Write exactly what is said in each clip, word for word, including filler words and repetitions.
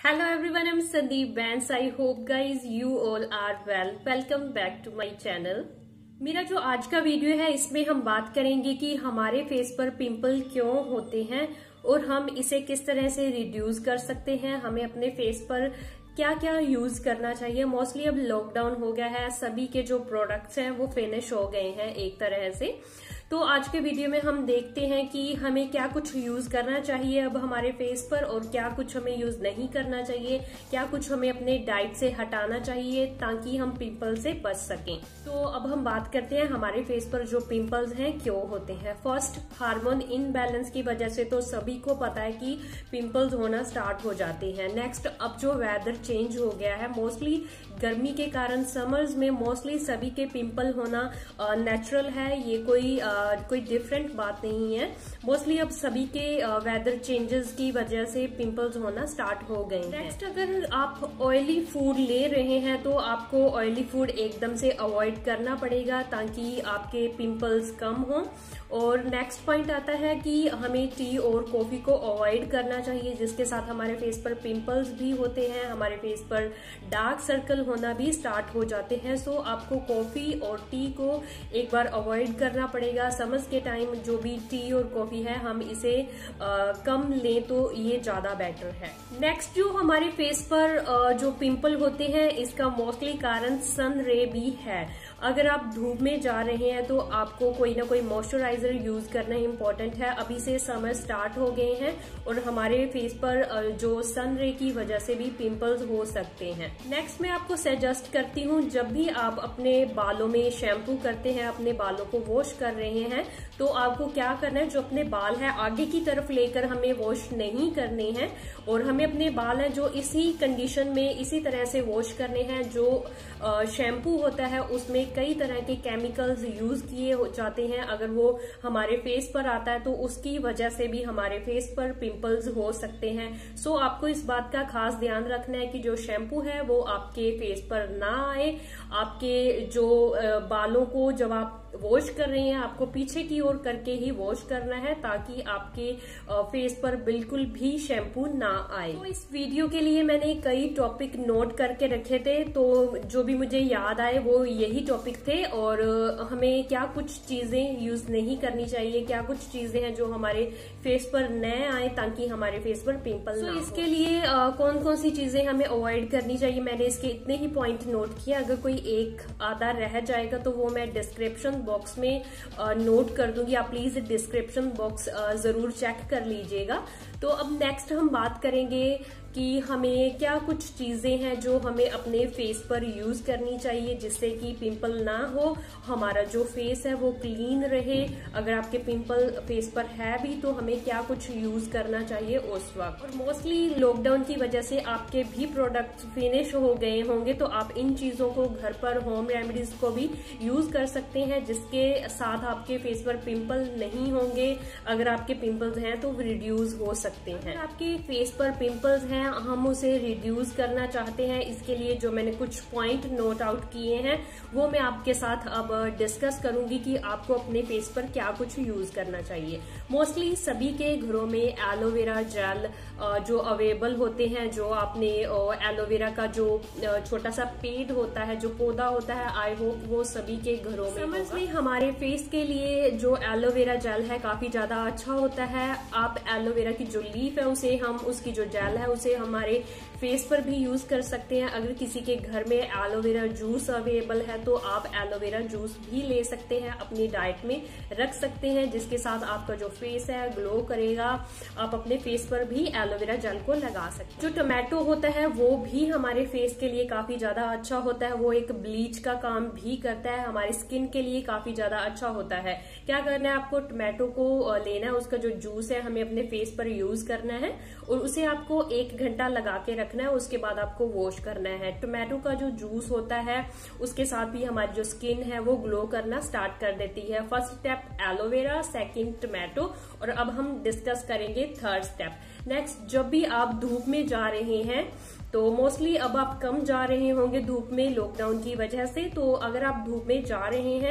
Hello everyone, I'm Sandeep Vance. I hope guys you all are well. Welcome back to my channel. मेरा जो आज का video है इसमें हम बात करेंगे कि हमारे फेस पर पिंपल क्यों होते हैं और हम इसे किस तरह से रिड्यूस कर सकते हैं। हमें अपने फेस पर क्या क्या यूज करना चाहिए। मोस्टली अब लॉकडाउन हो गया है, सभी के जो प्रोडक्ट्स हैं वो फिनिश हो गए हैं एक तरह से। तो आज के वीडियो में हम देखते हैं कि हमें क्या कुछ यूज करना चाहिए अब हमारे फेस पर और क्या कुछ हमें यूज नहीं करना चाहिए, क्या कुछ हमें अपने डाइट से हटाना चाहिए ताकि हम पिंपल से बच सकें। तो अब हम बात करते हैं हमारे फेस पर जो पिंपल्स हैं क्यों होते हैं। फर्स्ट, हार्मोन इनबैलेंस की वजह से तो सभी को पता है कि पिंपल्स होना स्टार्ट हो जाते हैं। नेक्स्ट, अब जो वेदर चेंज हो गया है, मोस्टली गर्मी के कारण समर्स में मोस्टली सभी के पिंपल होना नेचुरल है, ये कोई आ, कोई डिफरेंट बात नहीं है। मोस्टली अब सभी के वेदर चेंजेस की वजह से पिंपल्स होना स्टार्ट हो गए हैं। नेक्स्ट, अगर आप ऑयली फूड ले रहे हैं तो आपको ऑयली फूड एकदम से अवॉइड करना पड़ेगा ताकि आपके पिंपल्स कम हो। और नेक्स्ट पॉइंट आता है कि हमें टी और कॉफी को अवॉइड करना चाहिए जिसके साथ हमारे फेस पर पिंपल्स भी होते हैं, हमारे फेस पर डार्क सर्कल होना भी स्टार्ट हो जाते हैं। सो आपको कॉफी और टी को एक बार अवॉइड करना पड़ेगा। समर्स के टाइम जो भी टी और कॉफी है हम इसे आ, कम लें तो ये ज्यादा बेटर है। नेक्स्ट, जो हमारे फेस पर आ, जो पिंपल होते हैं इसका मोस्टली कारण सन रे भी है। अगर आप धूप में जा रहे हैं तो आपको कोई ना कोई मॉइस्चराइजर यूज करना इम्पोर्टेंट है। अभी से समर स्टार्ट हो गए हैं और हमारे फेस पर जो सन रे की वजह से भी पिंपल्स हो सकते हैं। नेक्स्ट, मैं आपको सजेस्ट करती हूँ जब भी आप अपने बालों में शैम्पू करते हैं, अपने बालों को वॉश कर रहे हैं, तो आपको क्या करना है, जो अपने बाल है आगे की तरफ लेकर हमें वॉश नहीं करने हैं और हमें अपने बाल है जो इसी कंडीशन में इसी तरह से वॉश करने हैं। जो शैम्पू होता है उसमें कई तरह के केमिकल्स यूज किए जाते हैं। अगर वो हमारे फेस पर आता है तो उसकी वजह से भी हमारे फेस पर पिंपल्स हो सकते हैं। सो so, आपको इस बात का खास ध्यान रखना है कि जो शैम्पू है वो आपके फेस पर ना आए। आपके जो बालों को जब आप वॉश कर रहे हैं आपको पीछे की ओर करके ही वॉश करना है ताकि आपके फेस पर बिल्कुल भी शैम्पू ना आए। तो इस वीडियो के लिए मैंने कई टॉपिक नोट करके रखे थे, तो जो भी मुझे याद आए वो यही टॉपिक थे। और हमें क्या कुछ चीजें यूज नहीं करनी चाहिए, क्या कुछ चीजें हैं जो हमारे फेस पर न आए ताकि हमारे फेस पर पिंपल ना हो। इसके लिए आ, कौन कौन सी चीजें हमें अवॉइड करनी चाहिए, मैंने इसके इतने ही पॉइंट नोट किए। अगर कोई एक आधा रह जाएगा तो वो मैं डिस्क्रिप्शन बॉक्स में नोट कर दूंगी, आप प्लीज डिस्क्रिप्शन बॉक्स जरूर चेक कर लीजिएगा। तो अब नेक्स्ट हम बात करेंगे कि हमें क्या कुछ चीजें हैं जो हमें अपने फेस पर यूज करनी चाहिए जिससे कि पिंपल ना हो, हमारा जो फेस है वो क्लीन रहे। अगर आपके पिंपल फेस पर है भी तो हमें क्या कुछ यूज करना चाहिए उस वक्त। और मोस्टली लॉकडाउन की वजह से आपके भी प्रोडक्ट्स फिनिश हो गए होंगे तो आप इन चीजों को घर पर होम रेमेडीज को भी यूज कर सकते हैं जिसके साथ आपके फेस पर पिंपल नहीं होंगे। अगर आपके पिंपल्स हैं तो रिड्यूस हो सकते हैं। अगर आपके फेस पर पिंपल्स हैं हम उसे रिड्यूस करना चाहते हैं, इसके लिए जो मैंने कुछ पॉइंट नोट आउट किए हैं वो मैं आपके साथ अब डिस्कस करूंगी कि आपको अपने फेस पर क्या कुछ यूज करना चाहिए। मोस्टली सभी के घरों में एलोवेरा जेल जो अवेलेबल होते हैं, जो आपने एलोवेरा का जो छोटा सा पेड़ होता है, जो पौधा होता है, आई होप वो सभी के घरों में समझ में। हमारे फेस के लिए जो एलोवेरा जेल है काफी ज्यादा अच्छा होता है। आप एलोवेरा की जो लीफ है उसे हम उसकी जो जेल है उसे हमारे फेस पर भी यूज कर सकते हैं। अगर किसी के घर में एलोवेरा जूस अवेलेबल है तो आप एलोवेरा जूस भी ले सकते हैं, अपनी डाइट में रख सकते हैं जिसके साथ आपका जो फेस है ग्लो करेगा। आप अपने फेस पर भी एलोवेरा जेल को लगा सकते हैं। जो टोमेटो होता है वो भी हमारे फेस के लिए काफी ज्यादा अच्छा होता है, वो एक ब्लीच का काम भी करता है, हमारी स्किन के लिए काफी ज्यादा अच्छा होता है। क्या करना है, आपको टोमेटो को लेना है, उसका जो जूस है हमें अपने फेस पर यूज करना है और उसे आपको एक घंटा लगा के रखना है, उसके बाद आपको वॉश करना है। टोमेटो का जो जूस होता है उसके साथ भी हमारी जो स्किन है वो ग्लो करना स्टार्ट कर देती है। First step aloe vera, second tomato, और अब हम डिस्कस करेंगे थर्ड स्टेप। नेक्स्ट, जब भी आप धूप में जा रहे हैं तो मोस्टली अब आप कम जा रहे होंगे धूप में लॉकडाउन की वजह से, तो अगर आप धूप में जा रहे हैं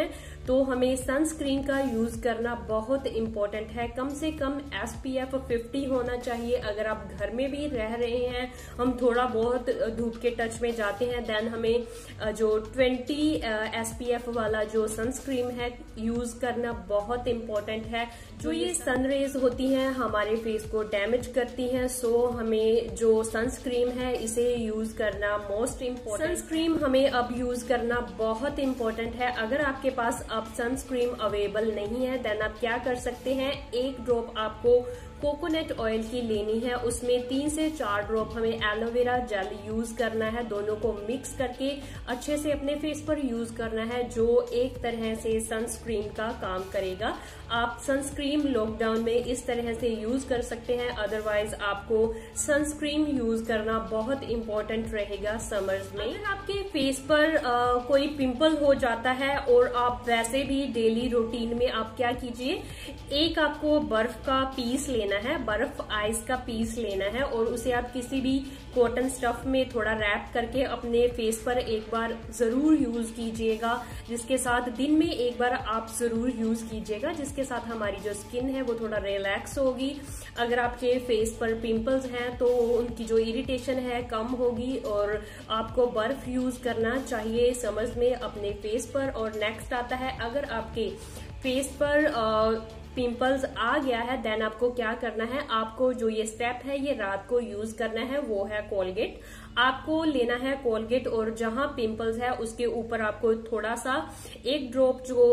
तो हमें सनस्क्रीन का यूज करना बहुत इंपॉर्टेंट है। कम से कम एस पी एफ फिफ्टी होना चाहिए। अगर आप घर में भी रह रहे हैं, हम थोड़ा बहुत धूप के टच में जाते हैं, देन हमें जो ट्वेंटी एस पी एफ वाला जो सनस्क्रीन है यूज करना बहुत इंपॉर्टेंट है। जो ये सन रेज होती हैं हमारे फेस को डैमेज करती हैं, सो हमें जो सनस्क्रीन है इसे यूज करना मोस्ट इम्पोर्टेंट। सनस्क्रीन हमें अब यूज करना बहुत इम्पोर्टेंट है। अगर आपके पास अब सनस्क्रीन अवेलेबल नहीं है, देन आप क्या कर सकते हैं, एक ड्रॉप आपको कोकोनट ऑयल की लेनी है, उसमें तीन से चार ड्रॉप हमें एलोवेरा जेल यूज करना है। दोनों को मिक्स करके अच्छे से अपने फेस पर यूज करना है, जो एक तरह से सनस्क्रीन का काम करेगा। आप सनस्क्रीन लॉकडाउन में इस तरह से यूज कर सकते हैं, अदरवाइज आपको सनस्क्रीन यूज करना बहुत इंपॉर्टेंट रहेगा समर्स में। अगर आपके फेस पर आ, कोई पिंपल हो जाता है और आप वैसे भी डेली रूटीन में आप क्या कीजिए, एक आपको बर्फ का पीस लेना है, बर्फ आइस का पीस लेना है और उसे आप किसी भी कॉटन स्टफ में थोड़ा रैप करके अपने फेस पर एक बार जरूर यूज कीजिएगा, जिसके साथ दिन में एक बार आप जरूर यूज कीजिएगा, जिसके साथ हमारी जो स्किन है वो थोड़ा रिलैक्स होगी। अगर आपके फेस पर पिंपल्स हैं तो उनकी जो इरिटेशन है कम होगी। और आपको बर्फ यूज करना चाहिए समर्स में अपने फेस पर। और नेक्स्ट आता है, अगर आपके फेस पर आ, पिंपल्स आ गया है, देन आपको क्या करना है, आपको जो ये स्टेप है ये रात को यूज करना है, वो है कोलगेट। आपको लेना है कोलगेट और जहां पिंपल्स है उसके ऊपर आपको थोड़ा सा एक ड्रॉप जो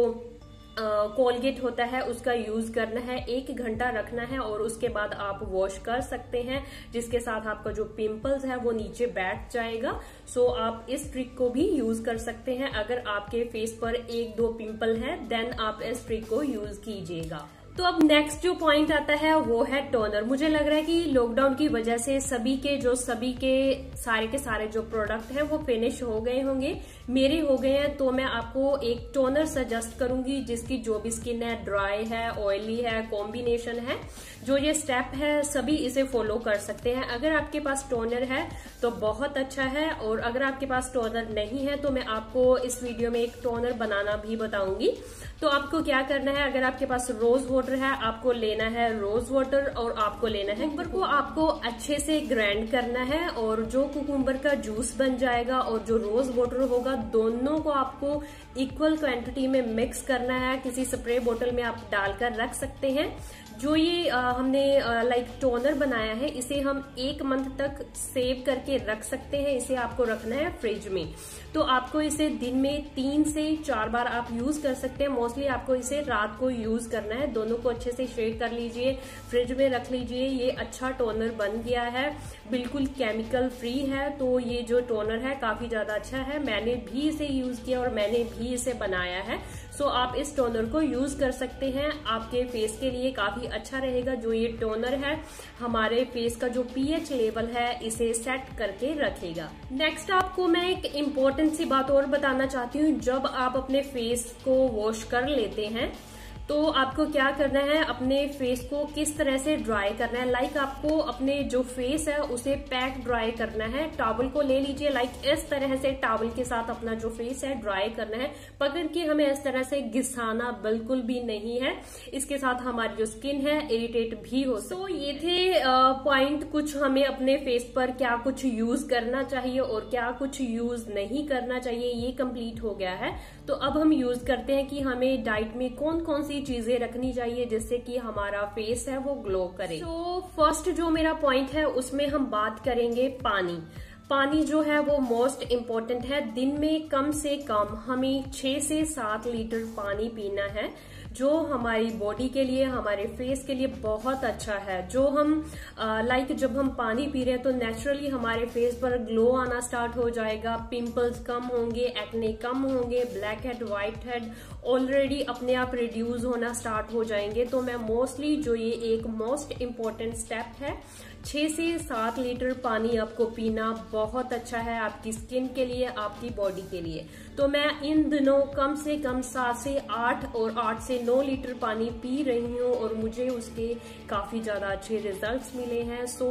कोलगेट uh, होता है उसका यूज करना है, एक घंटा रखना है और उसके बाद आप वॉश कर सकते हैं, जिसके साथ आपका जो पिंपल्स है वो नीचे बैठ जाएगा। सो so, आप इस ट्रिक को भी यूज कर सकते हैं। अगर आपके फेस पर एक दो पिंपल है, देन आप इस ट्रिक को यूज कीजिएगा। तो अब नेक्स्ट जो पॉइंट आता है वो है टोनर। मुझे लग रहा है कि लॉकडाउन की वजह से सभी के जो सभी के सारे के सारे जो प्रोडक्ट हैं वो फिनिश हो गए होंगे, मेरे हो गए हैं। तो मैं आपको एक टोनर सजेस्ट करूंगी जिसकी जो भी स्किन है, ड्राई है, ऑयली है, कॉम्बिनेशन है, जो ये स्टेप है सभी इसे फॉलो कर सकते हैं। अगर आपके पास टोनर है तो बहुत अच्छा है, और अगर आपके पास टोनर नहीं है तो मैं आपको इस वीडियो में एक टोनर बनाना भी बताऊंगी। तो आपको क्या करना है, अगर आपके पास रोज वाटर है, आपको लेना है रोज वाटर और आपको लेना है कुकुम्बर को आपको अच्छे से ग्राइंड करना है, और जो कुकुम्बर का जूस बन जाएगा और जो रोज वाटर होगा, दोनों को आपको इक्वल क्वांटिटी में मिक्स करना है। किसी स्प्रे बोतल में आप डालकर रख सकते हैं। जो ये आ, हमने लाइक टोनर बनाया है, इसे हम एक मंथ तक सेव करके रख सकते हैं। इसे आपको रखना है फ्रिज में। तो आपको इसे दिन में तीन से चार बार आप यूज कर सकते हैं। मोस्टली आपको इसे रात को यूज करना है। दोनों को अच्छे से शेक कर लीजिए, फ्रिज में रख लीजिए। ये अच्छा टोनर बन गया है, बिल्कुल केमिकल फ्री है। तो ये जो टोनर है काफी ज्यादा अच्छा है। मैंने भी इसे यूज किया और मैंने भी इसे बनाया है। सो आप इस टोनर को यूज कर सकते हैं, आपके फेस के लिए काफी अच्छा रहेगा। जो ये टोनर है हमारे फेस का जो पीएच लेवल है इसे सेट करके रखेगा। नेक्स्ट आपको मैं एक इम्पोर्टेंट सी बात और बताना चाहती हूँ। जब आप अपने फेस को वॉश कर लेते हैं तो आपको क्या करना है, अपने फेस को किस तरह से ड्राई करना है। लाइक आपको अपने जो फेस है उसे पैक ड्राई करना है। टॉवल को ले लीजिए, लाइक इस तरह से टॉवल के साथ अपना जो फेस है ड्राई करना है। पकड़ के हमें इस तरह से घिसाना बिल्कुल भी नहीं है, इसके साथ हमारी जो स्किन है इरिटेट भी हो। तो ये थे पॉइंट, कुछ हमें अपने फेस पर क्या कुछ यूज करना चाहिए और क्या कुछ यूज नहीं करना चाहिए, ये कंप्लीट हो गया है। तो अब हम यूज करते हैं कि हमें डाइट में कौन कौन सी चीजें रखनी चाहिए जिससे कि हमारा फेस है वो ग्लो करे। तो फर्स्ट जो मेरा पॉइंट है उसमें हम बात करेंगे पानी। पानी जो है वो मोस्ट इम्पोर्टेंट है। दिन में कम से कम हमें छह से सात लीटर पानी पीना है, जो हमारी बॉडी के लिए, हमारे फेस के लिए बहुत अच्छा है। जो हम लाइक जब हम पानी पी रहे हैं तो नेचुरली हमारे फेस पर ग्लो आना स्टार्ट हो जाएगा, पिंपल्स कम होंगे, एक्ने कम होंगे, blackhead, whitehead already अपने आप रिड्यूस होना स्टार्ट हो जाएंगे। तो मैं मोस्टली जो ये एक मोस्ट इम्पोर्टेंट स्टेप है, छह से सात लीटर पानी आपको पीना बहुत अच्छा है आपकी स्किन के लिए, आपकी बॉडी के लिए। तो मैं इन दिनों कम से कम सात से आठ और आठ से नौ लीटर पानी पी रही हूँ और मुझे उसके काफी ज्यादा अच्छे रिजल्ट्स मिले हैं। सो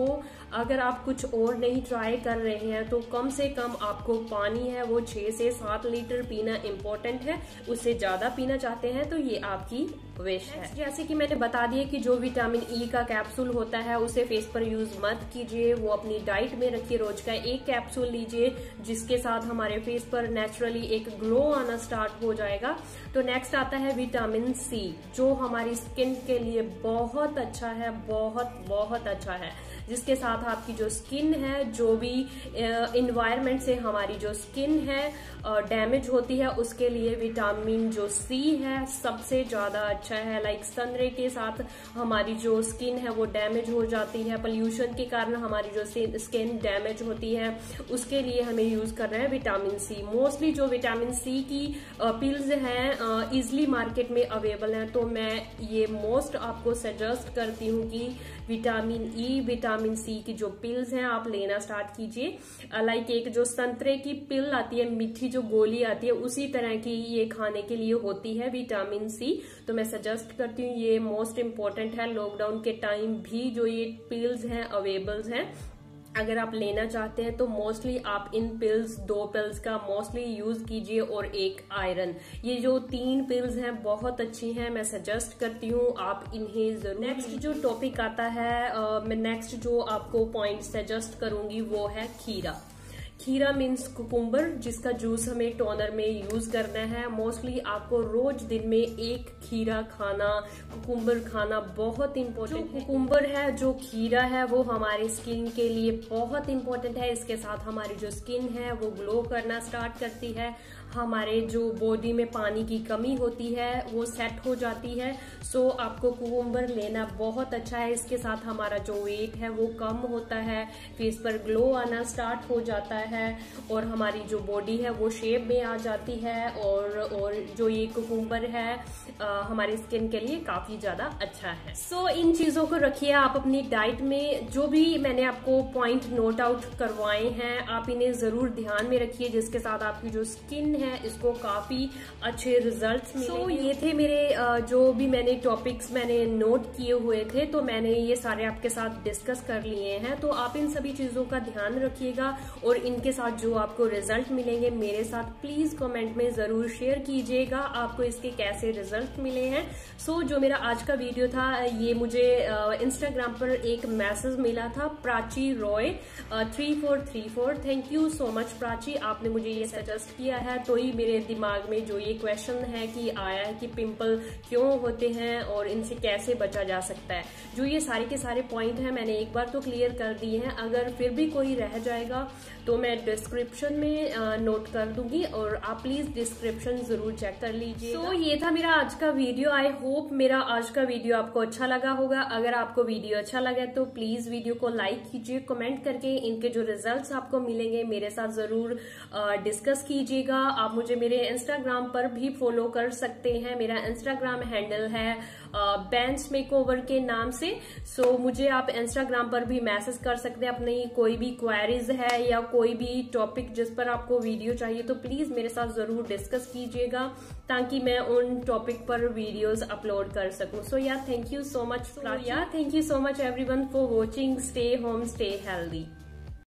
अगर आप कुछ और नहीं ट्राई कर रहे हैं तो कम से कम आपको पानी है वो छह से सात लीटर पीना इम्पोर्टेंट है। उससे ज्यादा पीना चाहते हैं तो ये आपकी विश है। जैसे कि मैंने बता दिया कि जो विटामिन ई का कैप्सूल होता है उसे फेस पर यूज मत कीजिए, वो अपनी डाइट में रखिए। रोज का एक कैप्सूल लीजिए जिसके साथ हमारे फेस पर नेचुरली एक ग्लो आना स्टार्ट हो जाएगा। तो नेक्स्ट आता है विटामिन सी, जो हमारी स्किन के लिए बहुत अच्छा है, बहुत बहुत अच्छा है, जिसके साथ आपकी जो स्किन है, जो भी इन्वायरमेंट से हमारी जो स्किन है डैमेज होती है, उसके लिए विटामिन जो सी है सबसे ज्यादा अच्छा है। लाइक सनरे के साथ हमारी जो स्किन है वो डैमेज हो जाती है, पोल्यूशन के कारण हमारी जो स्किन डैमेज होती है, उसके लिए हमें यूज करना है विटामिन सी। मोस्टली जो विटामिन सी की पिल्स हैं इजिली मार्केट में अवेलेबल हैं, तो मैं ये मोस्ट आपको सजेस्ट करती हूँ कि विटामिन ई, विटामिन सी की जो पिल्स हैं आप लेना स्टार्ट कीजिए। लाइक एक जो संतरे की पिल आती है, मीठी जो गोली आती है, उसी तरह की ये खाने के लिए होती है विटामिन सी। तो मैं सजेस्ट करती हूँ, ये मोस्ट इम्पोर्टेंट है। लॉकडाउन के टाइम भी जो ये पिल्स हैं अवेलेबल हैं, अगर आप लेना चाहते हैं तो मोस्टली आप इन पिल्स, दो पिल्स का मोस्टली यूज कीजिए और एक आयरन। ये जो तीन पिल्स हैं बहुत अच्छी हैं, मैं सजेस्ट करती हूँ आप इन्हें जरूर। नेक्स्ट जो टॉपिक आता है, uh, मैं नेक्स्ट जो आपको पॉइंट सजेस्ट करूंगी वो है खीरा। खीरा मीन्स कुकुम्बर, जिसका जूस हमें टोनर में यूज करना है। मोस्टली आपको रोज दिन में एक खीरा खाना, कुकुम्बर खाना बहुत इंपॉर्टेंट है। कुकुम्बर है, जो खीरा है, वो हमारी स्किन के लिए बहुत इंपॉर्टेंट है। इसके साथ हमारी जो स्किन है वो ग्लो करना स्टार्ट करती है, हमारे जो बॉडी में पानी की कमी होती है वो सेट हो जाती है। सो आपको कुकुम्बर लेना बहुत अच्छा है। इसके साथ हमारा जो वेट है वो कम होता है, फेस पर ग्लो आना स्टार्ट हो जाता है और हमारी जो बॉडी है वो शेप में आ जाती है। और और जो ये कुकुम्बर है आ, हमारी स्किन के लिए काफी ज्यादा अच्छा है। सो so, इन चीजों को रखिए आप अपनी डाइट में। जो भी मैंने आपको पॉइंट नोट आउट करवाए हैं आप इन्हें जरूर ध्यान में रखिए, जिसके साथ आपकी जो स्किन है इसको काफी अच्छे रिजल्ट्स मिले। so, ये थे मेरे जो भी मैंने टॉपिक्स मैंने नोट किए हुए थे, तो मैंने ये सारे आपके साथ डिस्कस कर लिए हैं। तो आप इन सभी चीजों का ध्यान रखिएगा और इनके साथ जो आपको रिजल्ट मिलेंगे मेरे साथ प्लीज कमेंट में जरूर शेयर कीजिएगा आपको इसके कैसे रिजल्ट मिले हैं। सो so, जो मेरा आज का वीडियो था ये मुझे इंस्टाग्राम पर एक मैसेज मिला था, Prachi Roy three four three four. Thank you so much Prachi, आपने मुझे ये सजेस्ट किया है, तो ही मेरे दिमाग में जो ये क्वेश्चन है कि आया है कि पिंपल क्यों होते हैं और इनसे कैसे बचा जा सकता है। जो ये सारे के सारे पॉइंट हैं मैंने एक बार तो क्लियर कर दिए हैं, अगर फिर भी कोई रह जाएगा तो मैं डिस्क्रिप्शन में नोट कर दूंगी और आप प्लीज डिस्क्रिप्शन जरूर चेक कर लीजिए। तो ये था मेरा आज का वीडियो। आई होप मेरा आज का वीडियो आपको अच्छा लगा होगा। अगर आपको वीडियो अच्छा लगा तो प्लीज वीडियो को लाइक कीजिए, कमेंट करके इनके जो रिजल्ट्स आपको मिलेंगे मेरे साथ जरूर डिस्कस कीजिएगा। आप मुझे मेरे इंस्टाग्राम पर भी फॉलो कर सकते हैं, मेरा इंस्टाग्राम हैंडल है बैंस मेकओवर के नाम से। सो so, मुझे आप इंस्टाग्राम पर भी मैसेज कर सकते हैं, अपनी कोई भी क्वेरीज है या कोई भी टॉपिक जिस पर आपको वीडियो चाहिए तो प्लीज मेरे साथ जरूर डिस्कस कीजिएगा ताकि मैं उन टॉपिक पर वीडियोस अपलोड कर सकूं। So yeah thank you so much yeah thank you so much everyone for watching. Stay home, stay healthy.